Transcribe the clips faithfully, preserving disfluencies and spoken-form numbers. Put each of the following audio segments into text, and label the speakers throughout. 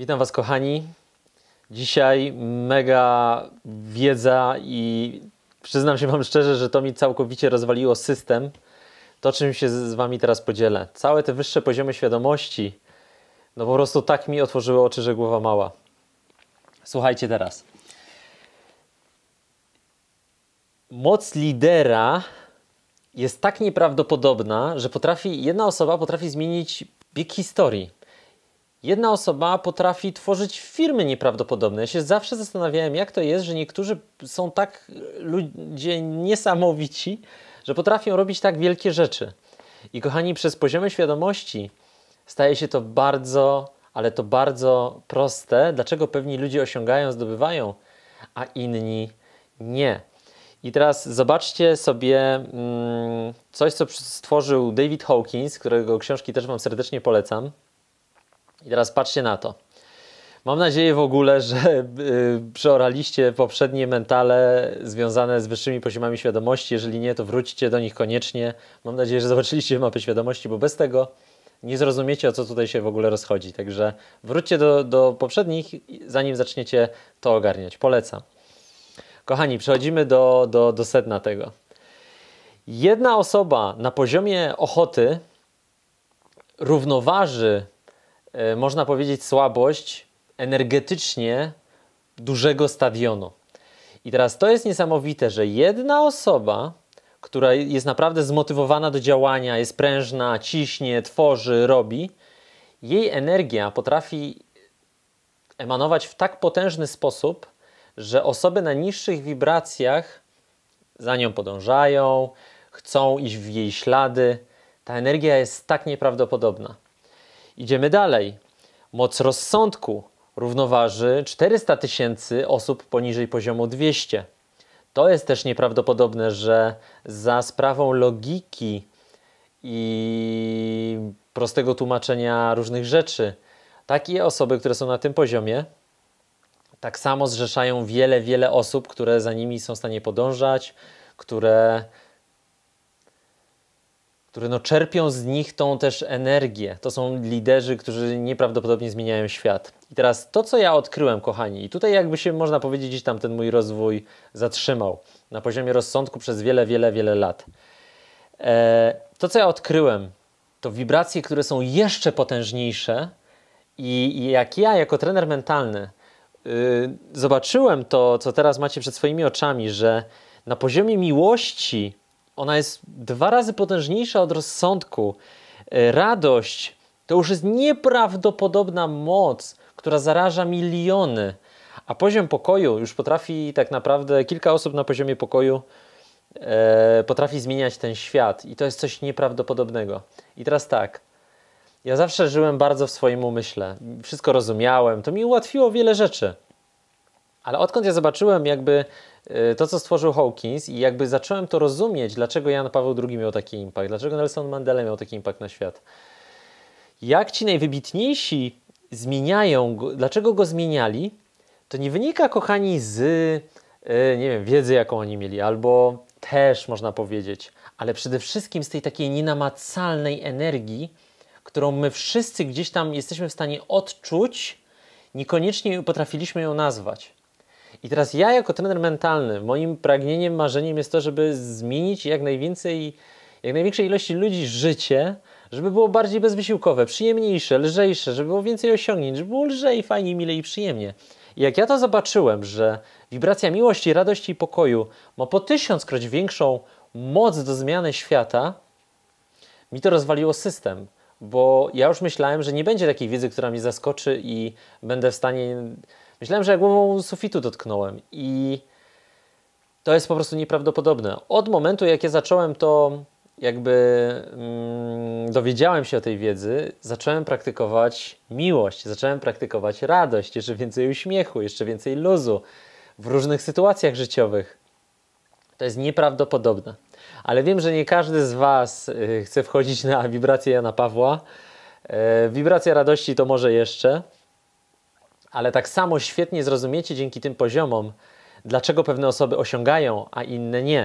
Speaker 1: Witam Was, kochani. Dzisiaj mega wiedza i przyznam się Wam szczerze, że to mi całkowicie rozwaliło system. To, czym się z Wami teraz podzielę. Całe te wyższe poziomy świadomości, no po prostu tak mi otworzyły oczy, że głowa mała. Słuchajcie teraz. Moc lidera jest tak nieprawdopodobna, że potrafi, jedna osoba potrafi zmienić bieg historii. Jedna osoba potrafi tworzyć firmy nieprawdopodobne. Ja się zawsze zastanawiałem, jak to jest, że niektórzy są tak ludzie niesamowici, że potrafią robić tak wielkie rzeczy. I kochani, przez poziomy świadomości staje się to bardzo, ale to bardzo proste. Dlaczego pewni ludzie osiągają, zdobywają, a inni nie. I teraz zobaczcie sobie mm, coś, co stworzył David Hawkins, którego książki też Wam serdecznie polecam. I teraz patrzcie na to. Mam nadzieję w ogóle, że y, przeoraliście poprzednie mentale związane z wyższymi poziomami świadomości. Jeżeli nie, to wróćcie do nich koniecznie. Mam nadzieję, że zobaczyliście mapę świadomości, bo bez tego nie zrozumiecie, o co tutaj się w ogóle rozchodzi. Także wróćcie do, do poprzednich, zanim zaczniecie to ogarniać. Polecam. Kochani, przechodzimy do, do, do sedna tego. Jedna osoba na poziomie ochoty równoważy, można powiedzieć, słabość energetycznie dużego stadionu. I teraz to jest niesamowite, że jedna osoba, która jest naprawdę zmotywowana do działania, jest prężna, ciśnie, tworzy, robi, jej energia potrafi emanować w tak potężny sposób, że osoby na niższych wibracjach za nią podążają, chcą iść w jej ślady. Ta energia jest tak nieprawdopodobna. Idziemy dalej. Moc rozsądku równoważy czterysta tysięcy osób poniżej poziomu dwieście. To jest też nieprawdopodobne, że za sprawą logiki i prostego tłumaczenia różnych rzeczy takie osoby, które są na tym poziomie, tak samo zrzeszają wiele, wiele osób, które za nimi są w stanie podążać, które... które no czerpią z nich tą też energię. To są liderzy, którzy nieprawdopodobnie zmieniają świat. I teraz to, co ja odkryłem, kochani, i tutaj jakby się, można powiedzieć, gdzieś tam ten mój rozwój zatrzymał na poziomie rozsądku przez wiele, wiele, wiele lat. E, to, co ja odkryłem, to wibracje, które są jeszcze potężniejsze i, i jak ja, jako trener mentalny, yy, zobaczyłem to, co teraz macie przed swoimi oczami, że na poziomie miłości ona jest dwa razy potężniejsza od rozsądku. Radość to już jest nieprawdopodobna moc, która zaraża miliony. A poziom pokoju już potrafi tak naprawdę, kilka osób na poziomie pokoju e, potrafi zmieniać ten świat. I to jest coś nieprawdopodobnego. I teraz tak, ja zawsze żyłem bardzo w swoim umyśle. Wszystko rozumiałem. To mi ułatwiło wiele rzeczy. Ale odkąd ja zobaczyłem jakby to, co stworzył Hawkins i jakby zacząłem to rozumieć, dlaczego Jan Paweł drugi miał taki impact, dlaczego Nelson Mandela miał taki impact na świat. Jak ci najwybitniejsi zmieniają go, dlaczego go zmieniali, to nie wynika, kochani, z nie wiem, wiedzy, jaką oni mieli, albo też można powiedzieć, ale przede wszystkim z tej takiej nienamacalnej energii, którą my wszyscy gdzieś tam jesteśmy w stanie odczuć, niekoniecznie potrafiliśmy ją nazwać. I teraz ja jako trener mentalny, moim pragnieniem, marzeniem jest to, żeby zmienić jak najwięcej, jak największej ilości ludzi życie, żeby było bardziej bezwysiłkowe, przyjemniejsze, lżejsze, żeby było więcej osiągnięć, żeby było lżej, fajnie, milej i przyjemnie. I jak ja to zobaczyłem, że wibracja miłości, radości i pokoju ma po tysiąckroć większą moc do zmiany świata, mi to rozwaliło system. Bo ja już myślałem, że nie będzie takiej wiedzy, która mnie zaskoczy i będę w stanie... Myślałem, że ja głową sufitu dotknąłem i to jest po prostu nieprawdopodobne. Od momentu, jak ja zacząłem to, jakby mm, dowiedziałem się o tej wiedzy, zacząłem praktykować miłość, zacząłem praktykować radość, jeszcze więcej uśmiechu, jeszcze więcej luzu w różnych sytuacjach życiowych. To jest nieprawdopodobne. Ale wiem, że nie każdy z Was y, chce wchodzić na wibrację Jana Pawła. Y, wibracja radości to może jeszcze. Ale tak samo świetnie zrozumiecie dzięki tym poziomom, dlaczego pewne osoby osiągają, a inne nie.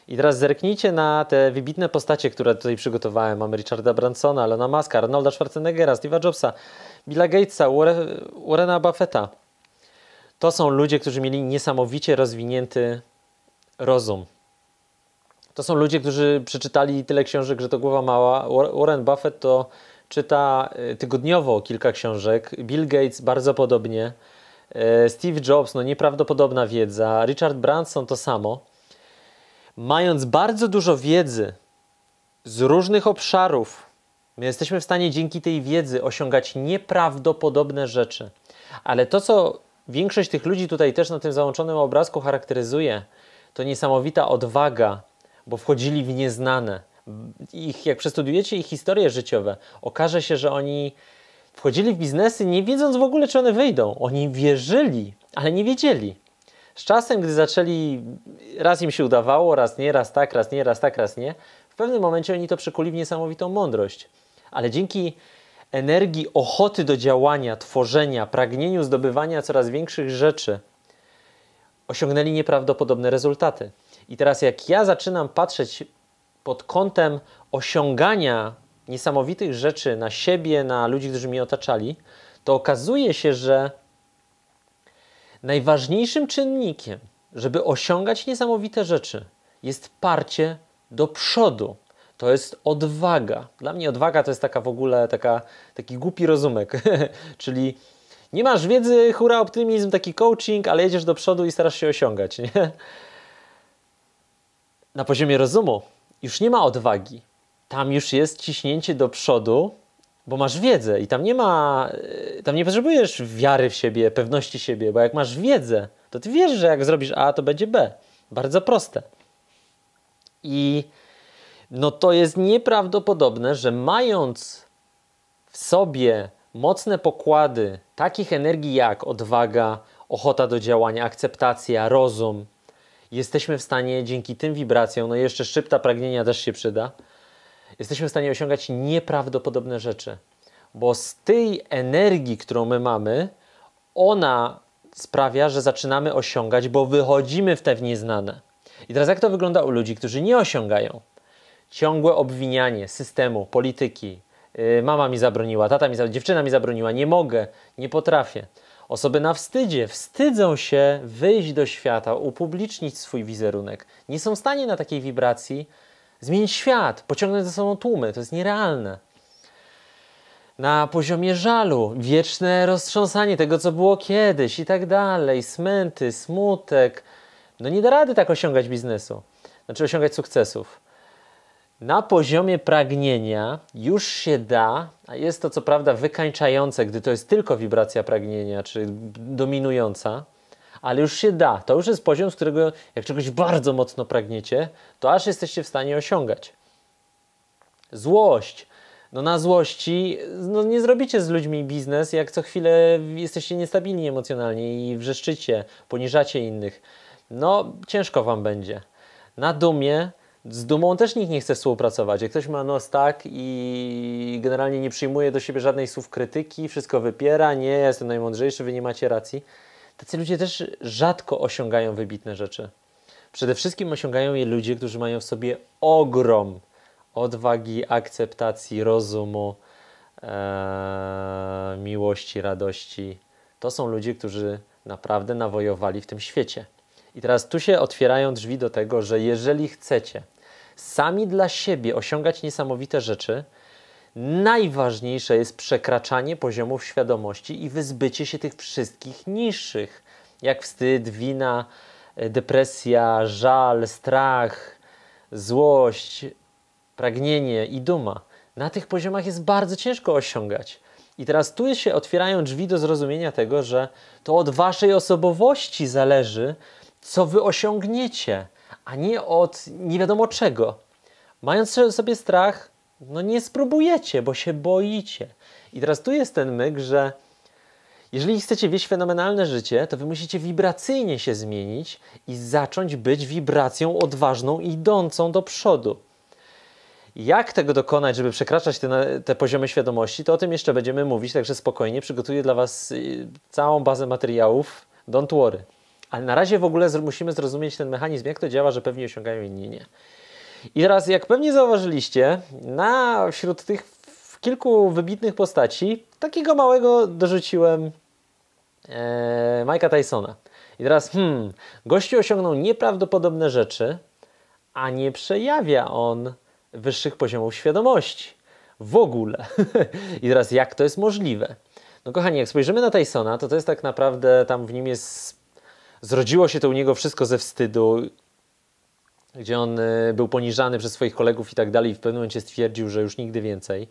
Speaker 1: I teraz zerknijcie na te wybitne postacie, które tutaj przygotowałem. Mamy Richarda Bransona, Elona Muska, Arnolda Schwarzeneggera, Steve'a Jobsa, Billa Gatesa, Warrena Buffetta. To są ludzie, którzy mieli niesamowicie rozwinięty rozum. To są ludzie, którzy przeczytali tyle książek, że to głowa mała. Warren Buffett to czyta tygodniowo kilka książek. Bill Gates bardzo podobnie. Steve Jobs, no nieprawdopodobna wiedza. Richard Branson to samo. Mając bardzo dużo wiedzy z różnych obszarów, my jesteśmy w stanie dzięki tej wiedzy osiągać nieprawdopodobne rzeczy. Ale to, co większość tych ludzi tutaj też na tym załączonym obrazku charakteryzuje, to niesamowita odwaga, bo wchodzili w nieznane. Ich, jak przestudiujecie ich historie życiowe, okaże się, że oni wchodzili w biznesy nie wiedząc w ogóle, czy one wyjdą. Oni wierzyli, ale nie wiedzieli. Z czasem, gdy zaczęli, raz im się udawało, raz nie, raz tak, raz nie, raz tak, raz nie, w pewnym momencie oni to przekuli w niesamowitą mądrość. Ale dzięki energii ochoty do działania, tworzenia, pragnieniu zdobywania coraz większych rzeczy, osiągnęli nieprawdopodobne rezultaty. I teraz jak ja zaczynam patrzeć pod kątem osiągania niesamowitych rzeczy na siebie, na ludzi, którzy mnie otaczali, to okazuje się, że najważniejszym czynnikiem, żeby osiągać niesamowite rzeczy, jest parcie do przodu. To jest odwaga. Dla mnie odwaga to jest taka w ogóle taka, taki głupi rozumek. Czyli nie masz wiedzy, hura, optymizm, taki coaching, ale jedziesz do przodu i starasz się osiągać. Nie? Na poziomie rozumu już nie ma odwagi. Tam już jest ciśnięcie do przodu, bo masz wiedzę i tam nie ma, tam nie potrzebujesz wiary w siebie, pewności siebie, bo jak masz wiedzę, to ty wiesz, że jak zrobisz A, to będzie B. Bardzo proste. I no to jest nieprawdopodobne, że mając w sobie mocne pokłady takich energii jak odwaga, ochota do działania, akceptacja, rozum, jesteśmy w stanie dzięki tym wibracjom, no i jeszcze szczypta pragnienia też się przyda, jesteśmy w stanie osiągać nieprawdopodobne rzeczy. Bo z tej energii, którą my mamy, ona sprawia, że zaczynamy osiągać, bo wychodzimy w te w nieznane. I teraz jak to wygląda u ludzi, którzy nie osiągają? Ciągłe obwinianie systemu, polityki. Yy, mama mi zabroniła, tata mi zabroniła, dziewczyna mi zabroniła, nie mogę, nie potrafię. Osoby na wstydzie wstydzą się wyjść do świata, upublicznić swój wizerunek. Nie są w stanie na takiej wibracji zmienić świat, pociągnąć za sobą tłumy. To jest nierealne. Na poziomie żalu, wieczne roztrząsanie tego, co było kiedyś i tak dalej, smęty, smutek. No nie da rady tak osiągać biznesu, znaczy osiągać sukcesów. Na poziomie pragnienia już się da, a jest to co prawda wykańczające, gdy to jest tylko wibracja pragnienia, czy dominująca, ale już się da. To już jest poziom, z którego jak czegoś bardzo mocno pragniecie, to aż jesteście w stanie osiągać. Złość. No na złości no nie zrobicie z ludźmi biznes, jak co chwilę jesteście niestabilni emocjonalnie i wrzeszczycie, poniżacie innych. No ciężko wam będzie. Na dumie, z dumą też nikt nie chce współpracować. Jak ktoś ma nos tak i generalnie nie przyjmuje do siebie żadnych słów krytyki, wszystko wypiera, nie, ja jestem najmądrzejszy, wy nie macie racji. Tacy ludzie też rzadko osiągają wybitne rzeczy. Przede wszystkim osiągają je ludzie, którzy mają w sobie ogrom odwagi, akceptacji, rozumu, ee, miłości, radości. To są ludzie, którzy naprawdę nawojowali w tym świecie. I teraz tu się otwierają drzwi do tego, że jeżeli chcecie sami dla siebie osiągać niesamowite rzeczy, najważniejsze jest przekraczanie poziomów świadomości i wyzbycie się tych wszystkich niższych, jak wstyd, wina, depresja, żal, strach, złość, pragnienie i duma. Na tych poziomach jest bardzo ciężko osiągać. I teraz tu się otwierają drzwi do zrozumienia tego, że to od waszej osobowości zależy, co wy osiągniecie, a nie od nie wiadomo czego. Mając sobie strach, no nie spróbujecie, bo się boicie. I teraz tu jest ten myk, że jeżeli chcecie wieść fenomenalne życie, to wy musicie wibracyjnie się zmienić i zacząć być wibracją odważną, idącą do przodu. Jak tego dokonać, żeby przekraczać te, te poziomy świadomości, to o tym jeszcze będziemy mówić, także spokojnie, przygotuję dla was całą bazę materiałów, don't worry. Ale na razie w ogóle musimy zrozumieć ten mechanizm, jak to działa, że pewnie osiągają, inni nie. I teraz, jak pewnie zauważyliście, na, wśród tych kilku wybitnych postaci, takiego małego dorzuciłem e, Mike'a Tysona. I teraz, hmm, gościu osiągnął nieprawdopodobne rzeczy, a nie przejawia on wyższych poziomów świadomości. W ogóle. I teraz, jak to jest możliwe? No kochani, jak spojrzymy na Tysona, to to jest tak naprawdę, tam w nim jest, zrodziło się to u niego wszystko ze wstydu, gdzie on y, był poniżany przez swoich kolegów i tak dalej, i w pewnym momencie stwierdził, że już nigdy więcej.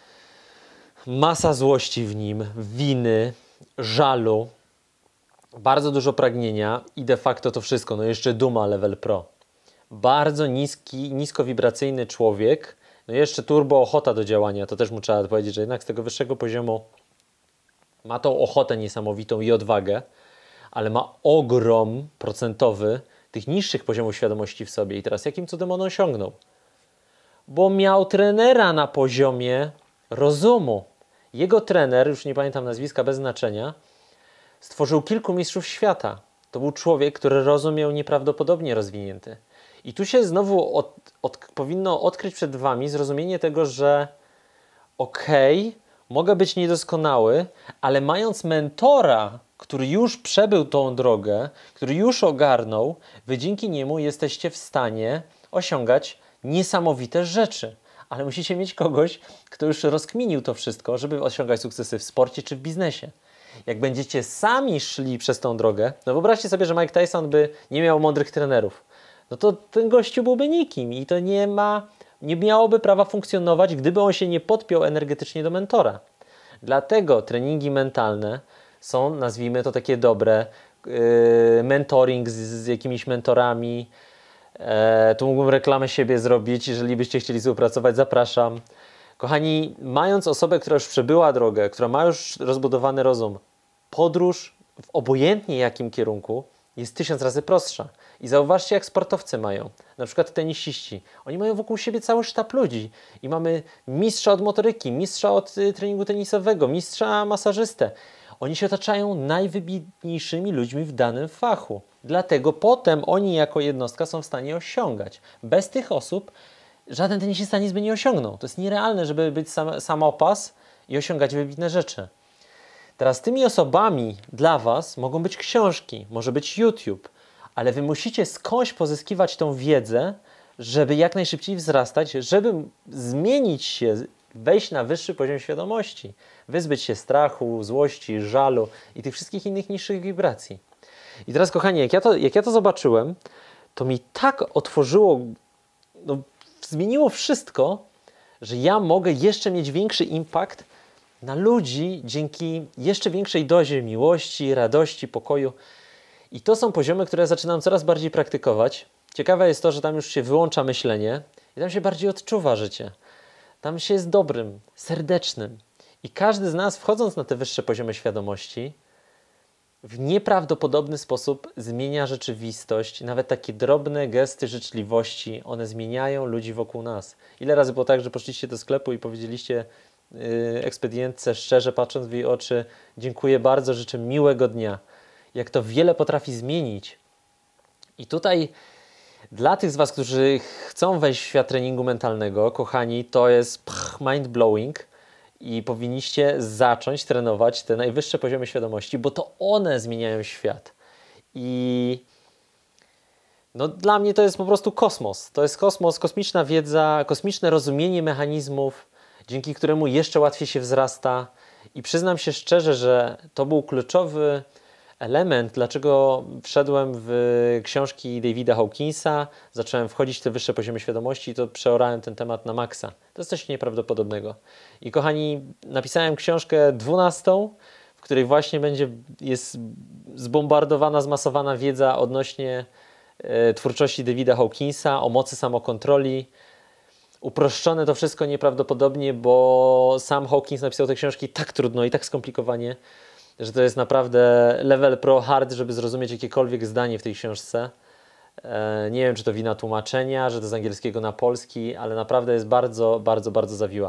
Speaker 1: Masa złości w nim, winy, żalu, bardzo dużo pragnienia i de facto to wszystko, no jeszcze duma level pro. Bardzo niski, niskowibracyjny człowiek, no jeszcze turbo ochota do działania, to też mu trzeba powiedzieć, że jednak z tego wyższego poziomu ma tą ochotę niesamowitą i odwagę, ale ma ogrom procentowy tych niższych poziomów świadomości w sobie. I teraz jakim cudem on osiągnął? Bo miał trenera na poziomie rozumu. Jego trener, już nie pamiętam nazwiska, bez znaczenia, stworzył kilku mistrzów świata. To był człowiek, który rozum miał nieprawdopodobnie rozwinięty. I tu się znowu od, od, powinno odkryć przed wami zrozumienie tego, że okej, okay, mogę być niedoskonały, ale mając mentora, który już przebył tą drogę, który już ogarnął, wy dzięki niemu jesteście w stanie osiągać niesamowite rzeczy. Ale musicie mieć kogoś, kto już rozkminił to wszystko, żeby osiągać sukcesy w sporcie czy w biznesie. Jak będziecie sami szli przez tą drogę, no wyobraźcie sobie, że Mike Tyson by nie miał mądrych trenerów. No to ten gościu byłby nikim i to nie ma, nie miałoby prawa funkcjonować, gdyby on się nie podpiął energetycznie do mentora. Dlatego treningi mentalne są, nazwijmy to, takie dobre, yy, mentoring z, z jakimiś mentorami. E, tu mógłbym reklamę siebie zrobić, jeżeli byście chcieli współpracować, zapraszam. Kochani, mając osobę, która już przebyła drogę, która ma już rozbudowany rozum, podróż w obojętnie jakim kierunku jest tysiąc razy prostsza. I zauważcie, jak sportowcy mają. Na przykład tenisiści. Oni mają wokół siebie cały sztab ludzi. I mamy mistrza od motoryki, mistrza od y, treningu tenisowego, mistrza masażystę. Oni się otaczają najwybitniejszymi ludźmi w danym fachu. Dlatego potem oni jako jednostka są w stanie osiągać. Bez tych osób żaden tenisista nic by nie osiągnął. To jest nierealne, żeby być sam, samopas i osiągać wybitne rzeczy. Teraz tymi osobami dla was mogą być książki, może być YouTube, ale wy musicie skądś pozyskiwać tą wiedzę, żeby jak najszybciej wzrastać, żeby zmienić się, wejść na wyższy poziom świadomości, wyzbyć się strachu, złości, żalu i tych wszystkich innych niższych wibracji. I teraz, kochani, jak ja to, jak ja to zobaczyłem, to mi tak otworzyło, no, zmieniło wszystko, że ja mogę jeszcze mieć większy impact na ludzi dzięki jeszcze większej dozie miłości, radości, pokoju. I to są poziomy, które zaczynam coraz bardziej praktykować. Ciekawe jest to, że tam już się wyłącza myślenie i tam się bardziej odczuwa życie. Tam się jest dobrym, serdecznym. I każdy z nas, wchodząc na te wyższe poziomy świadomości, w nieprawdopodobny sposób zmienia rzeczywistość. Nawet takie drobne gesty życzliwości, one zmieniają ludzi wokół nas. Ile razy było tak, że poszliście do sklepu i powiedzieliście yy, ekspedientce, szczerze patrząc w jej oczy, dziękuję bardzo, życzę miłego dnia. Jak to wiele potrafi zmienić. I tutaj dla tych z was, którzy chcą wejść w świat treningu mentalnego, kochani, to jest mind-blowing i powinniście zacząć trenować te najwyższe poziomy świadomości, bo to one zmieniają świat. I no, dla mnie to jest po prostu kosmos. To jest kosmos, kosmiczna wiedza, kosmiczne rozumienie mechanizmów, dzięki któremu jeszcze łatwiej się wzrasta. I przyznam się szczerze, że to był kluczowy element, dlaczego wszedłem w książki Davida Hawkinsa, zacząłem wchodzić w te wyższe poziomy świadomości i to przeorałem ten temat na maksa. To jest coś nieprawdopodobnego. I kochani, napisałem książkę dwunastą, w której właśnie będzie, jest zbombardowana, zmasowana wiedza odnośnie e, twórczości Davida Hawkinsa, o mocy samokontroli. Uproszczone to wszystko nieprawdopodobnie, bo sam Hawkins napisał te książki tak trudno i tak skomplikowanie, że to jest naprawdę level pro hard, żeby zrozumieć jakiekolwiek zdanie w tej książce. E, nie wiem, czy to wina tłumaczenia, że to z angielskiego na polski, ale naprawdę jest bardzo, bardzo, bardzo zawiła.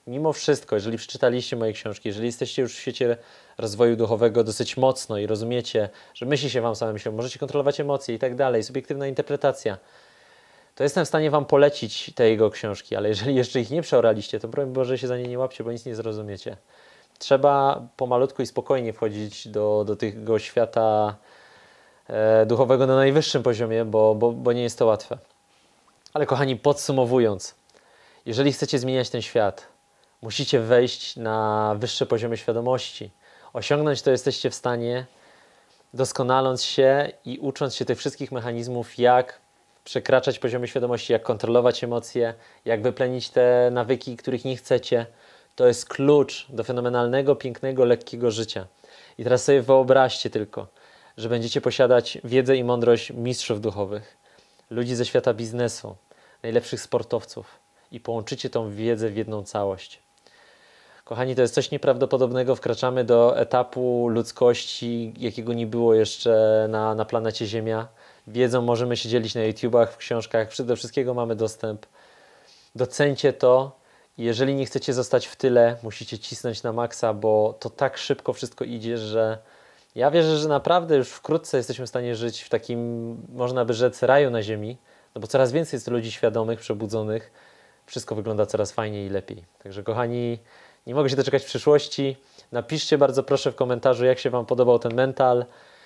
Speaker 1: mimo wszystko, jeżeli przeczytaliście moje książki, jeżeli jesteście już w świecie rozwoju duchowego dosyć mocno i rozumiecie, że myśli się wam same myślą, możecie kontrolować emocje i tak dalej, subiektywna interpretacja, to jestem w stanie wam polecić te jego książki, ale jeżeli jeszcze ich nie przeoraliście, to broń Boże się za nie nie łapcie, bo nic nie zrozumiecie. Trzeba pomalutku i spokojnie wchodzić do, do tego świata e, duchowego na najwyższym poziomie, bo, bo, bo nie jest to łatwe. Ale kochani, podsumowując, jeżeli chcecie zmieniać ten świat, musicie wejść na wyższe poziomy świadomości. Osiągnąć to jesteście w stanie, doskonaląc się i ucząc się tych wszystkich mechanizmów, jak przekraczać poziomy świadomości, jak kontrolować emocje, jak wyplenić te nawyki, których nie chcecie. To jest klucz do fenomenalnego, pięknego, lekkiego życia. I teraz sobie wyobraźcie tylko, że będziecie posiadać wiedzę i mądrość mistrzów duchowych, ludzi ze świata biznesu, najlepszych sportowców i połączycie tą wiedzę w jedną całość. Kochani, to jest coś nieprawdopodobnego. Wkraczamy do etapu ludzkości, jakiego nie było jeszcze na, na planecie Ziemia. Wiedzą możemy się dzielić na YouTubach, w książkach, do wszystkiego mamy dostęp. Doceńcie to. Jeżeli nie chcecie zostać w tyle, musicie cisnąć na maksa, bo to tak szybko wszystko idzie, że ja wierzę, że naprawdę już wkrótce jesteśmy w stanie żyć w takim, można by rzec, raju na ziemi, no bo coraz więcej jest ludzi świadomych, przebudzonych. Wszystko wygląda coraz fajniej i lepiej. Także kochani, nie mogę się doczekać przyszłości. Napiszcie bardzo proszę w komentarzu, jak się wam podobał ten mental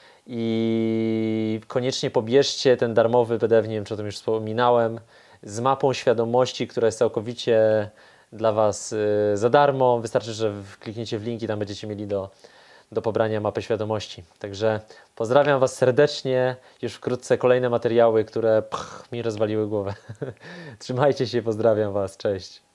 Speaker 1: i koniecznie pobierzcie ten darmowy P D F, nie wiem, czy o tym już wspominałem, z mapą świadomości, która jest całkowicie dla was y, za darmo. Wystarczy, że klikniecie w link i tam będziecie mieli do, do pobrania mapy świadomości. Także pozdrawiam was serdecznie. Już wkrótce kolejne materiały, które pch, mi rozwaliły głowę. Trzymajcie się, pozdrawiam was. Cześć.